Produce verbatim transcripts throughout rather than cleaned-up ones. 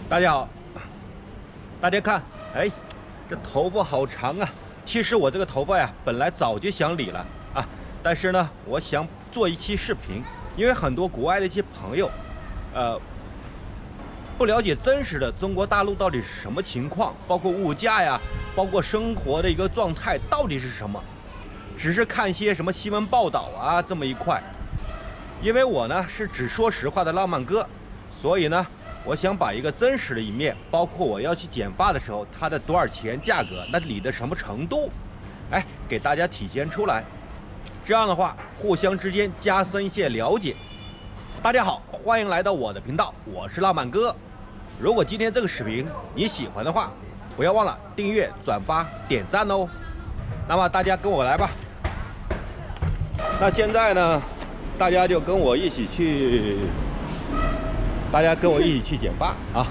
大家好，大家看，哎，这头发好长啊！其实我这个头发呀，本来早就想理了啊，但是呢，我想做一期视频，因为很多国外的一些朋友，呃，不了解真实的中国大陆到底是什么情况，包括物价呀，包括生活的一个状态到底是什么，只是看些什么新闻报道啊这么一块。因为我呢是只说实话的浪漫哥，所以呢。 我想把一个真实的一面，包括我要去剪发的时候，它的多少钱价格，那理的什么程度，哎，给大家体现出来。这样的话，互相之间加深一些了解。大家好，欢迎来到我的频道，我是浪漫哥。如果今天这个视频你喜欢的话，不要忘了订阅、转发、点赞哦。那么大家跟我来吧。那现在呢，大家就跟我一起去。 大家跟我一起去剪发啊！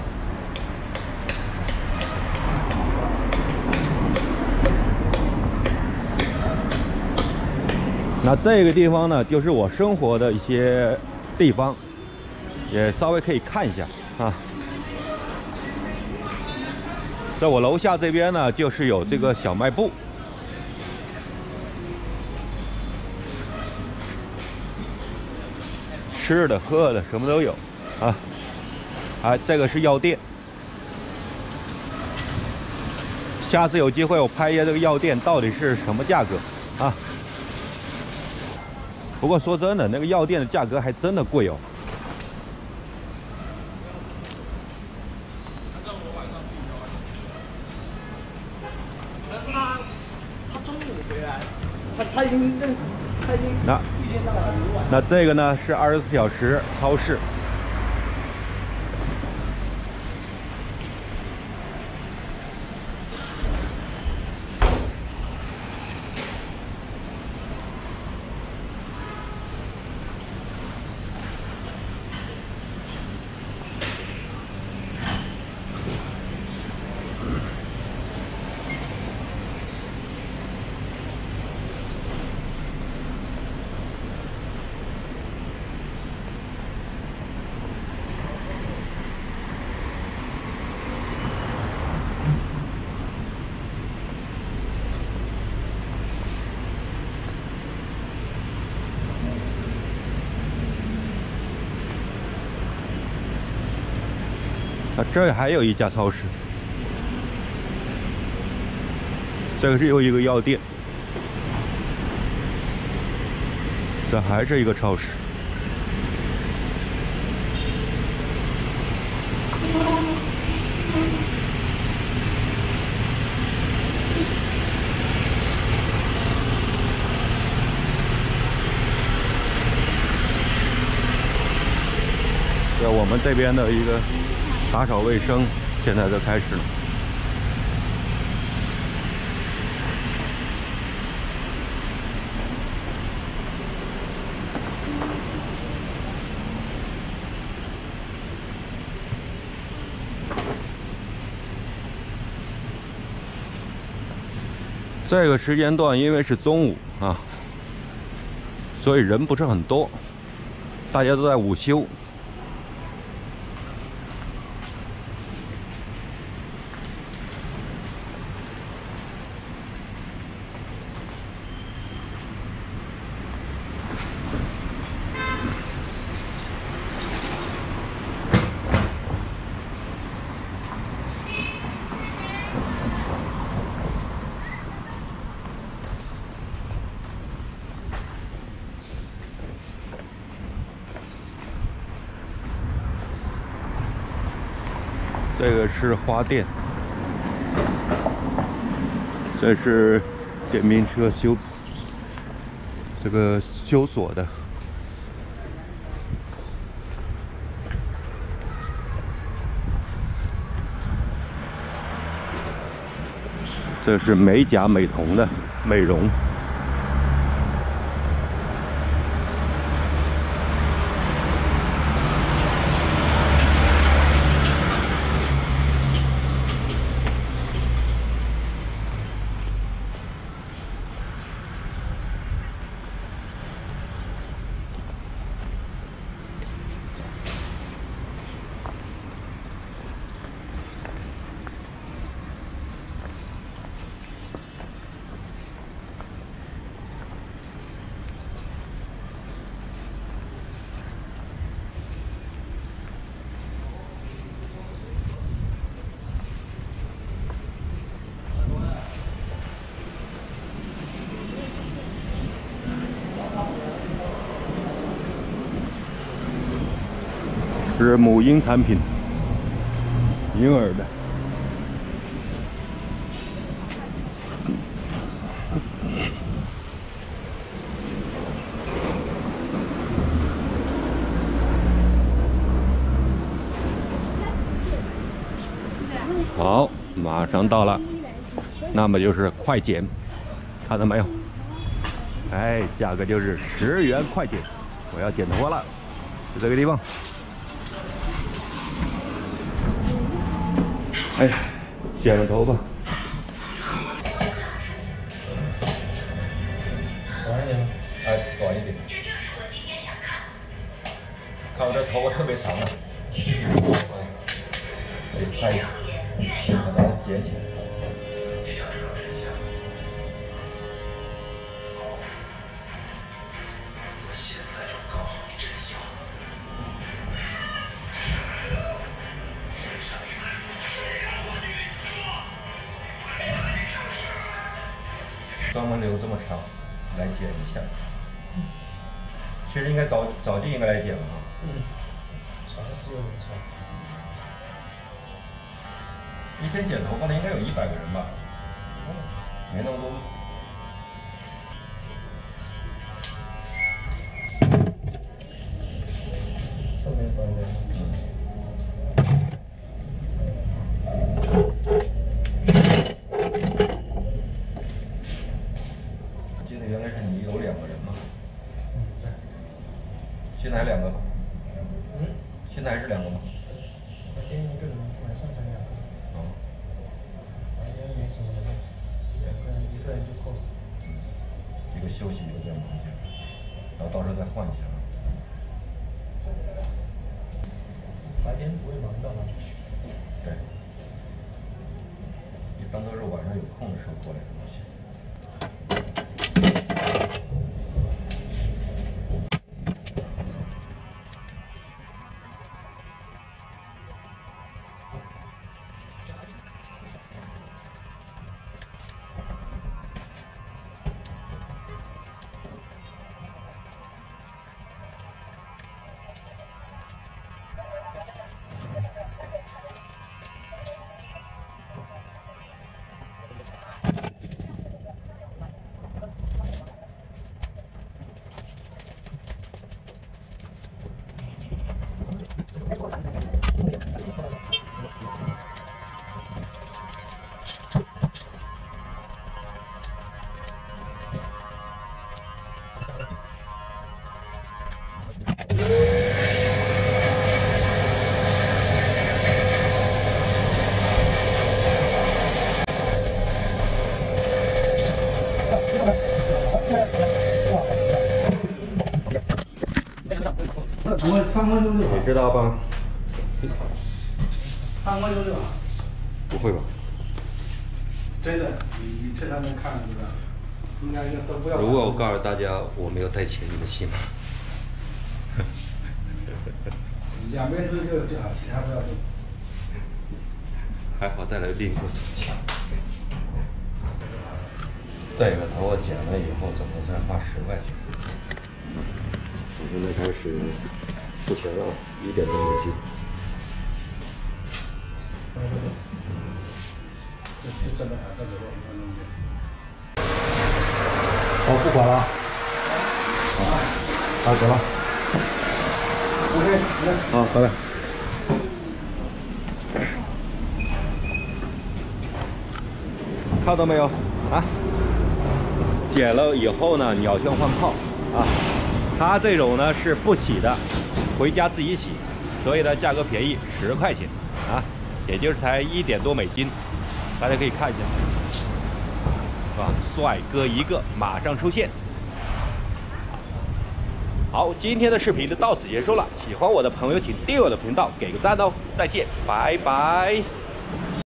那这个地方呢，就是我生活的一些地方，也稍微可以看一下啊。在我楼下这边呢，就是有这个小卖部，吃的、喝的，什么都有啊。 啊，这个是药店。下次有机会我拍一下这个药店到底是什么价格啊？不过说真的，那个药店的价格还真的贵哦。 但是他他中午回来，他他已经认识，他已经那预见到了很晚。 那这个呢是二十四小时超市。 啊，这儿还有一家超市，这个是又一个药店，这还是一个超市。这我们这边的一个。 打扫卫生现在就开始了。这个时间段因为是中午啊，所以人不是很多，大家都在午休。 这个是花店，这是电瓶车修这个修锁的。这是美甲美瞳的美容。 是母婴产品，婴儿的。好，马上到了，那么就是快剪，看到没有？哎，价格就是十元快剪。我要剪头发了，就这个地方。哎，剪了头发。 短一点吗？ 哎，短一点。看我这头发特别长啊。可以拍一下，把它剪起来。专门留这么长来剪一下，其实应该早早就应该来剪了哈。 嗯，长是有点长。 一天剪头发的应该有一百个人吧？没那么多。 上面短一点。嗯。 记得原来是你有两个人吗？ 嗯，对。 现在还两个吗？ 嗯。 现在还是两个吗？ 白天一个人，晚上才两个。 哦。 白天没什么人，两个人一个人就够了。 一个休息，一个在忙去，然后到时候再换一下。 白天不会忙到哪里去。 对。一般都是晚上有空的时候过来的东西。 我三分钟就你知道吧？ 三分钟就完。 不会吧？ 真的，你你去那边看那个，应该应该都不要。 如果我告诉大家我没有带钱，你们信吗？ 两边都就就好，其他不要动。 还好带来另一部手机。这个头发剪了以后，总共再花十块钱。我现在开始付钱了，一点多美金。 就就这么这个我弄的。 哦，不管了。好，走了。 OK， 好，拜拜。看到没有啊？剪了以后呢，鸟枪换炮啊。它这种呢是不洗的，回家自己洗，所以呢价格便宜，十块钱啊，也就是才一点多美金。大家可以看一下，是吧？帅哥一个，马上出现。好，今天的视频就到此结束了。喜欢我的朋友，请订阅我的频道，给个赞哦。再见，拜拜。